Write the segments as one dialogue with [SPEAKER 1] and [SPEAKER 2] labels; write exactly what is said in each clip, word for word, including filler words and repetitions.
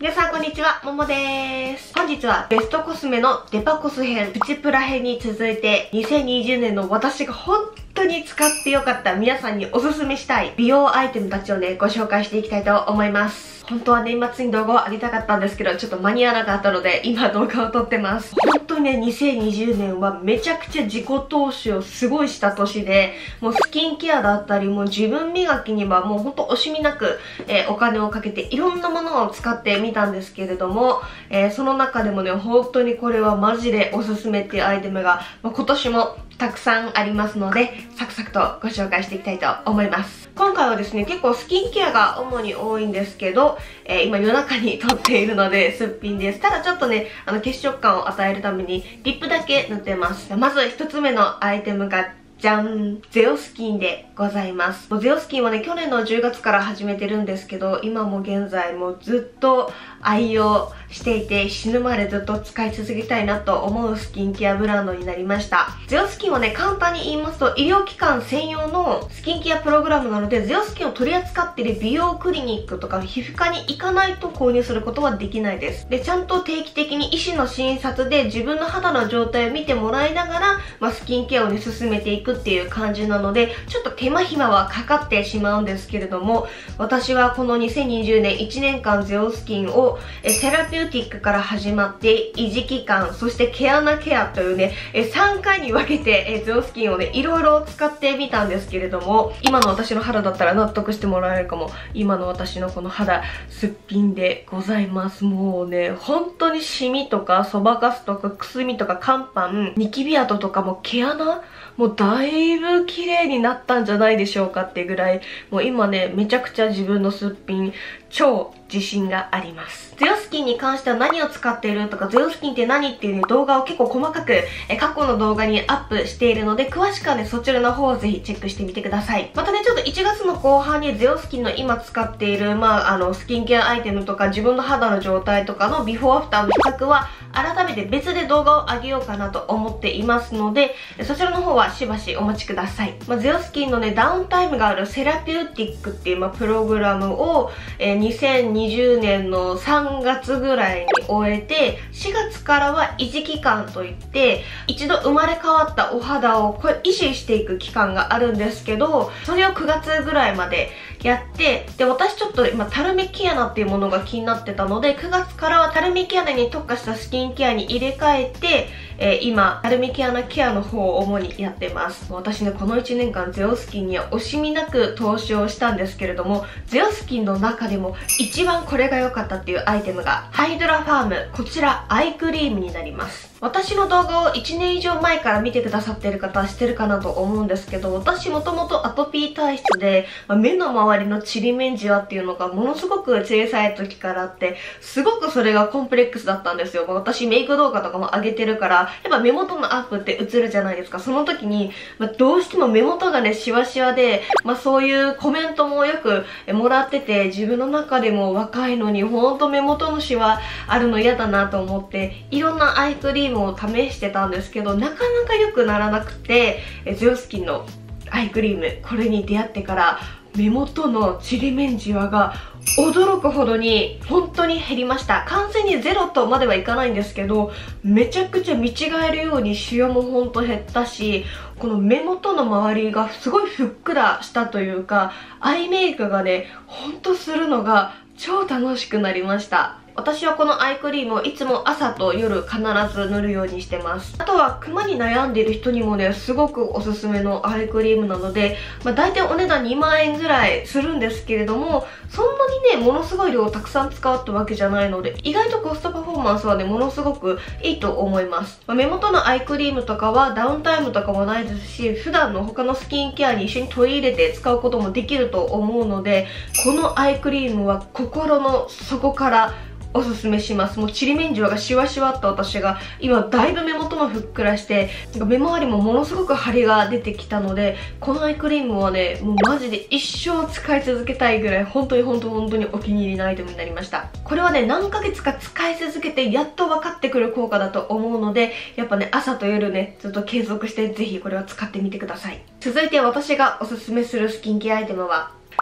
[SPEAKER 1] 皆さんこんにちは、ももです。本日はベストコスメのデパコス編、プチプラ編に続いてにせんにじゅうねんの私が本当に使ってよかった皆さんにおすすめしたい美容アイテムたちをね、ご紹介していきたいと思います。本当は年末に動画を上げたかったんですけど、ちょっと間に合わなかったので今動画を撮ってます。本当にね、にせんにじゅうねんはめちゃくちゃ自己投資をすごいした年で、もうスキンケアだったり、もう自分磨きにはもうほんと惜しみなく、えー、お金をかけていろんなものを使ってみたんですけれども、えー、その中でもね、本当にこれはマジでおすすめっていうアイテムが、まあ、今年もたくさんありますので、サクサクとご紹介していきたいと思います。今回はですね、結構スキンケアが主に多いんですけど、えー、今夜中に撮っているのですっぴんです。ただちょっとね、あの血色感を与えるためにリップだけ塗ってます。まず一つ目のアイテムがじゃん、ゼオスキンでございます。もうゼオスキンはね、去年のじゅうがつから始めてるんですけど、今も現在もずっと愛用していて、死ぬまでずっと使い続けたいなと思うスキンケアブランドになりました。ゼオスキンはね、簡単に言いますと、医療機関専用のスキンケアプログラムなので、ゼオスキンを取り扱っている美容クリニックとか皮膚科に行かないと購入することはできないです。で、ちゃんと定期的に医師の診察で自分の肌の状態を見てもらいながら、まあ、スキンケアをね、進めていくっていう感じなので、ちょっと手間暇はかかってしまうんですけれども、私はこのにせんにじゅうねんいちねんかんゼオスキンをえセラピューティックから始まって維持期間、そして毛穴ケアというねえさんかいに分けてえゼオスキンをねいろいろ使ってみたんですけれども、今の私の肌だったら納得してもらえるかも。今の私のこの肌すっぴんでございます。もうね本当にシミとかそばかすとかくすみとか乾パン、ニキビ跡とかも毛穴もうだいぶ綺麗になったんじゃないでしょうかっていうぐらい、もう今ねめちゃくちゃ自分のすっぴん超自信があります。ゼオスキンに関しては何を使っているとか、ゼオスキンって何っていう、ね、動画を結構細かくえ過去の動画にアップしているので、詳しくはねそちらの方をぜひチェックしてみてください。またねちょっといちがつの後半にゼオスキンの今使っている、まあ、あのスキンケアアイテムとか自分の肌の状態とかのビフォーアフターの比較は改めて別で動画を上げようかなと思っていますので、そちらの方はしばしお待ちください。まあ、ゼオスキンのねダウンタイムがあるセラピューティックっていう、まあ、プログラムを、えー、にせんにじゅうねんのさんがつぐらいに終えて、しがつからは維持期間といって一度生まれ変わったお肌をこれ維持していく期間があるんですけど、それをくがつぐらいまでやって、で私ちょっと今たるみ毛穴っていうものが気になってたので、くがつからはたるみ毛穴に特化したスキンケアに入れ替えて、えー、今たるみ毛穴ケアの方を主にやってます。私ねこのいちねんかんゼオスキンには惜しみなく投資をしたんですけれども、ゼオスキンの中でも一番これが良かったっていうアイテムがハイドラファーム、こちらアイクリームになります。私の動画をいちねん以上前から見てくださっている方は知ってるかなと思うんですけど、私もともとアトピー体質で、まあ、目の周りのちりめんじわっていうのがものすごく小さい時からあって、すごくそれがコンプレックスだったんですよ。まあ、私メイク動画とかも上げてるから、やっぱ目元のアップって映るじゃないですか。その時に、まあ、どうしても目元がねシワシワで、まあ、そういうコメントもよくもらってて、自分の中でも若いのにほんと目元のシワあるの嫌だなと思って、いろんなアイクリームを試してたんですけど、なかなか良くならなくて、ゼオスキンのアイクリームこれに出会ってから目元のちりめんじわが驚くほどに本当に減りました。完全にゼロとまではいかないんですけど、めちゃくちゃ見違えるようにシワもほんと減ったし、この目元の周りがすごいふっくらしたというか、アイメイクがねほんとするのが超楽しくなりました。私はこのアイクリームをいつも朝と夜必ず塗るようにしてます。あとはクマに悩んでいる人にもねすごくおすすめのアイクリームなので、まあ、大体お値段にまんえんぐらいするんですけれども、そんなにねものすごい量をたくさん使うってわけじゃないので、意外とコストパフォーマンスはねものすごくいいと思います。まあ、目元のアイクリームとかはダウンタイムとかもないですし、普段の他のスキンケアに一緒に取り入れて使うこともできると思うので、このアイクリームは心の底からおすすめします。もうちりめんじわがシワシワった私が今だいぶ目元もふっくらして、目周りもものすごく張りが出てきたので、このアイクリームはねもうマジで一生使い続けたいぐらい本当に本当に本当にお気に入りのアイテムになりました。これはね何ヶ月か使い続けてやっと分かってくる効果だと思うので、やっぱね朝と夜ねずっと継続してぜひこれは使ってみてください。続いて私がおすすめするスキンケアアイテムは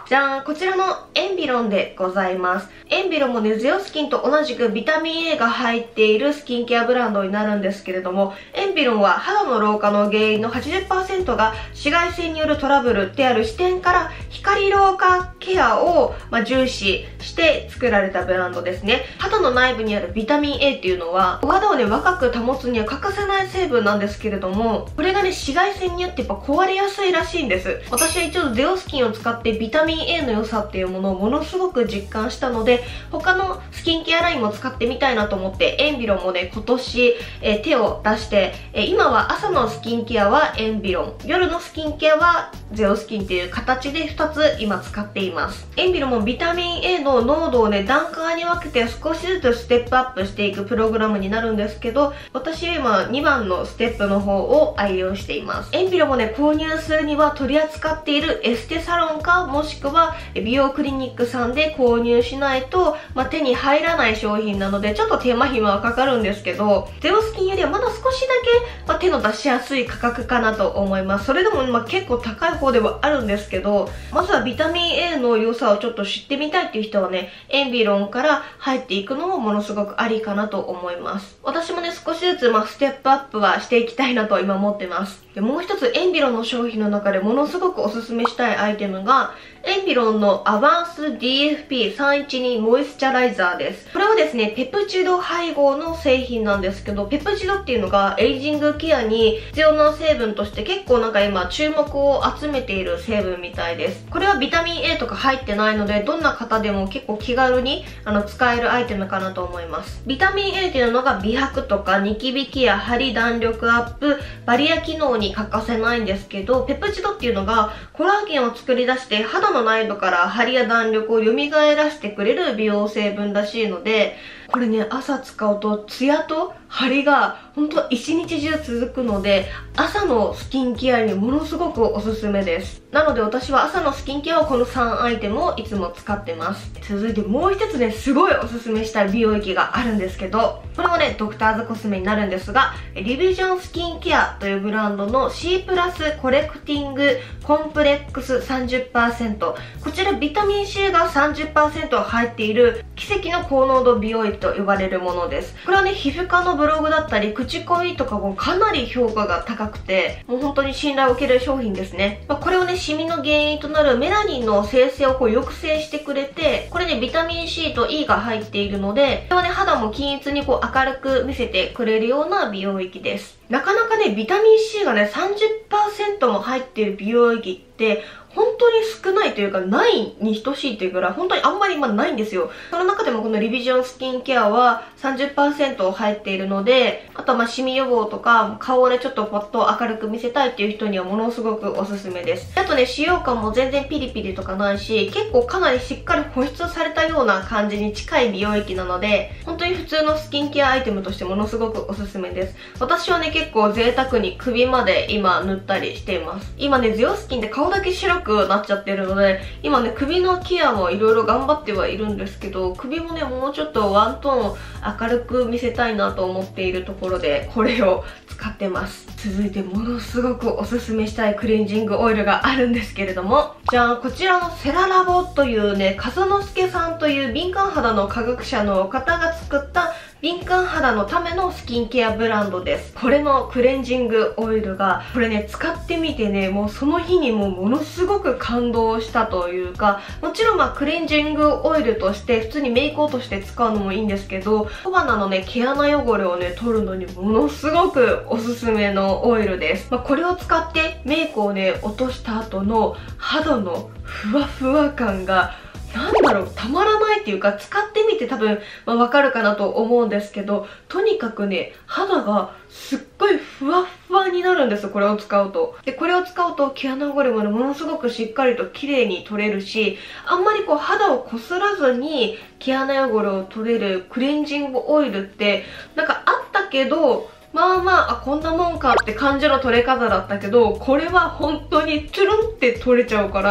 [SPEAKER 1] じゃーん、こちらのエンビロンでございます。エンビロンもね、ゼオスキンと同じくビタミン エー が入っているスキンケアブランドになるんですけれども、エンビロンは肌の老化の原因の はちじゅっパーセント が紫外線によるトラブルである視点から光老化ケアを、まあ、重視して作られたブランドですね。肌の内部にあるビタミン エー っていうのは、お肌をね、若く保つには欠かせない成分なんですけれども、これがね、紫外線によってやっぱ壊れやすいらしいんです。私は一応ゼオスキンを使ってビタミン エー の良さっていうものをものすごく実感したので、他のスキンケアラインも使ってみたいなと思って、エンビロンもね、今年、えー、手を出して、えー、今は朝のスキンケアはエンビロン、夜のスキンケアはゼオスキンっていう形でふたつ今使っています。エンビロンもビタミン エー の濃度をね、段階に分けて少しずつステップアップしていくプログラムになるんですけど、私は今にばんのステップの方を愛用しています。エンビロンもね、購入するには取り扱っているエステサロンか、もしくは美容クリニックさんで購入しないと、まあ、手に入らない商品なので、ちょっと手間暇はかかるんですけど、ゼオスキンよりはまだ少しだけ、まあ、手の出しやすい価格かなと思います。それでも、まあ、結構高い方ではあるんですけど、まずはビタミン エー の良さをちょっと知ってみたいっていう人はね、エンビロンから入っていくのもものすごくありかなと思います。私もね、少しずつ、まあ、ステップアップはしていきたいなと今思ってます。で、もう一つエンビロンの商品の中でものすごくおすすめしたいアイテムが、エンビロンのアバンス ディーエフピーさんいちに モイスチャライザーです。これはですね、ペプチド配合の製品なんですけど、ペプチドっていうのがエイジングケアに必要な成分として結構なんか今注目を集めている成分みたいです。これはビタミン エー とか入ってないので、どんな方でも結構気軽にあの使えるアイテムかなと思います。ビタミン エー っていうのが美白とかニキビケア、ハリ弾力アップ、バリア機能に欠かせないんですけど、ペプチドっていうのがコラーゲンを作り出して肌の内部からハリや弾力を蘇らせてくれる美容成分らしいので、これね、朝使うとツヤとハリが本当一日中続くので、朝のスキンケアにものすごくおすすめです。なので私は朝のスキンケアはこのさんアイテムをいつも使ってます。続いてもう一つね、すごいおすすめしたい美容液があるんですけど、これもね、ドクターズコスメになるんですが、リビジョンスキンケアというブランドの C プラスコレクティングコンプレックス さんじゅっパーセント、こちらビタミン C が さんじゅっパーセント 入っている奇跡の高濃度美容液と呼ばれるものです。これはね、皮膚科のブログだったり口コミとかもかなり評価が高くて、もう本当に信頼を受ける商品ですね。まあ、これをね、シミの原因となるメラニンの生成をこう抑制してくれて、これね、ビタミン C と E が入っているので、これはね、肌も均一にこう明るく見せてくれるような美容液です。なかなかね、ビタミン C がね、さんじゅっパーセント も入っている美容液って本当に少ないというか、ないに等しいというぐらい本当にあんまり今ないんですよ。その中でもこのリビジョンスキンケアは さんじゅっパーセント 入っているので、あとはまあシミ予防とか顔をねちょっとポッと明るく見せたいっていう人にはものすごくおすすめです。あとね、使用感も全然ピリピリとかないし、結構かなりしっかり保湿されたような感じに近い美容液なので、本当に普通のスキンケアアイテムとしてものすごくおすすめです。私はね、結構贅沢に首まで今塗ったりしています。今ね、ゼオスキンで顔だけ白くなっちゃってるので、今ね、首のケアもいろいろ頑張ってはいるんですけど、首もね、もうちょっとワントーン明るく見せたいなと思っているところで、これを使ってます。続いてものすごくおすすめしたいクレンジングオイルがあるんですけれども、じゃあこちらのセララボというね、風之助さんという敏感肌の科学者の方が作った敏感肌のためのスキンケアブランドです。これのクレンジングオイルが、これね、使ってみてね、もうその日にもものすごく感動したというか、もちろんまあクレンジングオイルとして普通にメイク落として使うのもいいんですけど、小鼻のね、毛穴汚れをね、取るのにものすごくおすすめのオイルです。まあ、これを使ってメイクをね、落とした後の肌のふわふわ感が、なんだろう、たまらないっていうか、使ってみて多分、まあ、わかるかなと思うんですけど、とにかくね、肌がすっごいふわふわになるんですよ、これを使うと。で、これを使うと毛穴汚れもね、ものすごくしっかりと綺麗に取れるし、あんまりこう肌をこすらずに毛穴汚れを取れるクレンジングオイルって、なんかあったけど、まあまあ、あ、こんなもんかって感じの取れ方だったけど、これは本当にチュルンって取れちゃうから、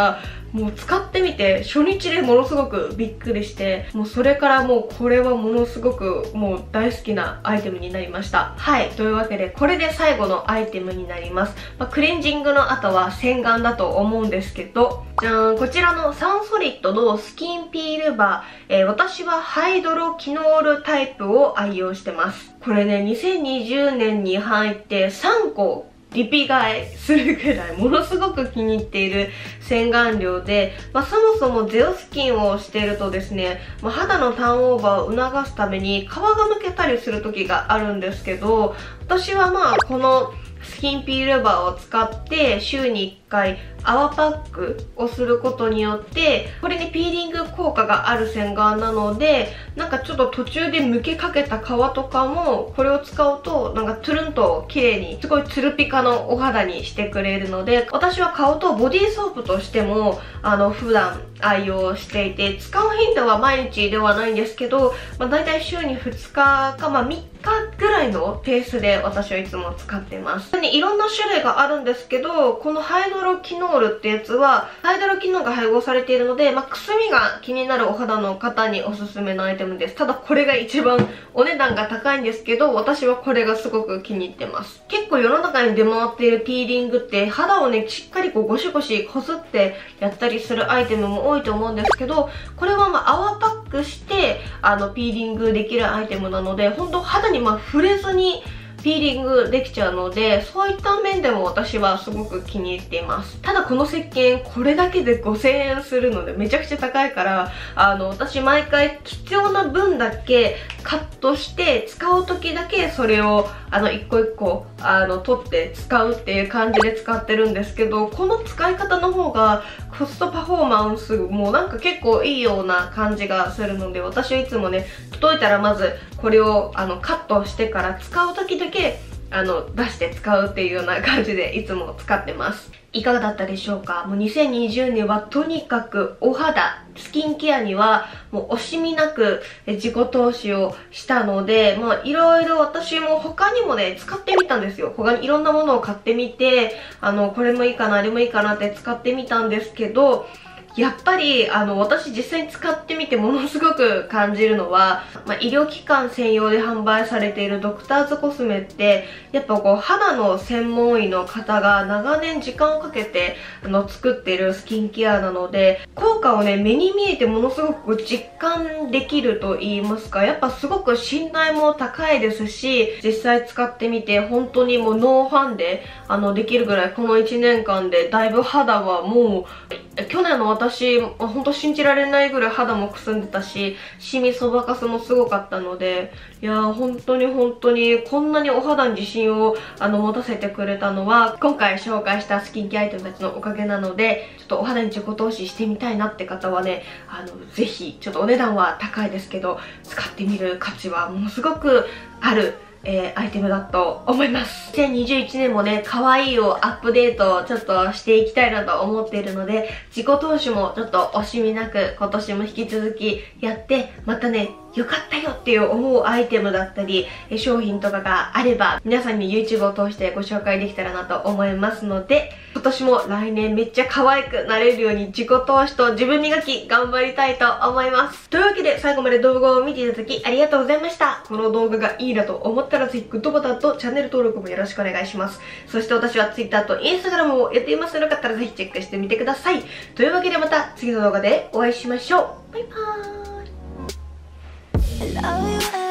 [SPEAKER 1] もう使ってみて初日でものすごくびっくりして、もうそれからもうこれはものすごくもう大好きなアイテムになりました。はい、というわけでこれで最後のアイテムになります。まあ、クレンジングの後は洗顔だと思うんですけど、じゃーん、こちらのサンソリッドのスキンピールバー、えー、私はハイドロキノールタイプを愛用してます。これね、にせんにじゅうねんに入ってさんこリピ買いするぐらいものすごく気に入っている洗顔料で、まあ、そもそもゼロスキンをしているとですね、まあ、肌のターンオーバーを促すために皮がむけたりする時があるんですけど、私はまあこのスキンピールバーを使って週にいっかい泡パックをすることによって、これにピーリング効果がある洗顔なので、なんかちょっと途中でむけかけた皮とかもこれを使うとなんかトゥルンと綺麗にすごいツルピカのお肌にしてくれるので、私は顔とボディーソープとしてもあの普段愛用していて、使う頻度は毎日ではないんですけど、まあ、大体週にふつかか、まあ、みっかぐらいのペースで私はいつも使ってます。いろんな種類があるんですけど、このハイドロキノールってやつはハイドロキノールが配合されているので、まあ、くすみが気になるお肌の方におすすめのアイテムです。ただこれが一番お値段が高いんですけど、私はこれがすごく気に入ってます。結構世の中に出回っているピーリングって肌をねしっかりこうゴシゴシこすってやったりするアイテムも多いと思うんですけど、これはまあ泡パックしてあのピーリングできるアイテムなので、本当肌にまあ触れずにピーリングできちゃうので、そういった面でも私はすごく気に入っています。ただこの石鹸これだけでごせんえんするのでめちゃくちゃ高いから、あの私毎回必要な分だけカットして使う時だけそれをあの一個一個あの取って使うっていう感じで使ってるんですけど、この使い方の方がコストパフォーマンスもなんか結構いいような感じがするので、私はいつもね届いたらまずこれをあのカットしてから使う時だけあの出して使うっていうような感じでいつも使ってます。いかがだったでしょうか。もうにせんにじゅうねんはとにかくお肌スキンケアにはもう惜しみなく自己投資をしたので、まあいろいろ私も他にもね使ってみたんですよ。他にいろんなものを買ってみて、あのこれもいいかなあれもいいかなって使ってみたんですけど、やっぱりあの私実際に使ってみてものすごく感じるのは、まあ、医療機関専用で販売されているドクターズコスメってやっぱこう肌の専門医の方が長年時間をかけてあの作っているスキンケアなので、効果をね目に見えてものすごく実感できると言いますか、やっぱすごく信頼も高いですし、実際使ってみて本当にもうノーファンであのできるぐらい、このいちねんかんでだいぶ肌はもう去年の私本当信じられないぐらい肌もくすんでたし、シミそばかすもすごかったので、いやー本当に本当にこんなにお肌に自信をあの持たせてくれたのは今回紹介したスキンケアアイテムたちのおかげなので、ちょっとお肌に自己投資してみたいなって方はね、あのぜひちょっとお値段は高いですけど使ってみる価値はものすごくあるえー、アイテムだと思います。にせんにじゅういちねんもね、可愛いをアップデートちょっとしていきたいなと思っているので、自己投資もちょっと惜しみなく今年も引き続きやって、またね、良かったよっていう思うアイテムだったり、商品とかがあれば、皆さんに YouTube を通してご紹介できたらなと思いますので、今年も来年めっちゃ可愛くなれるように自己投資と自分磨き頑張りたいと思います。というわけで最後まで動画を見ていただきありがとうございました。この動画がいいなと思ったらぜひグッドボタンとチャンネル登録もよろしくお願いします。そして私は Twitter と Instagram をやっていますので、よかったらぜひチェックしてみてください。というわけでまた次の動画でお会いしましょう。バイバーイ。I love you.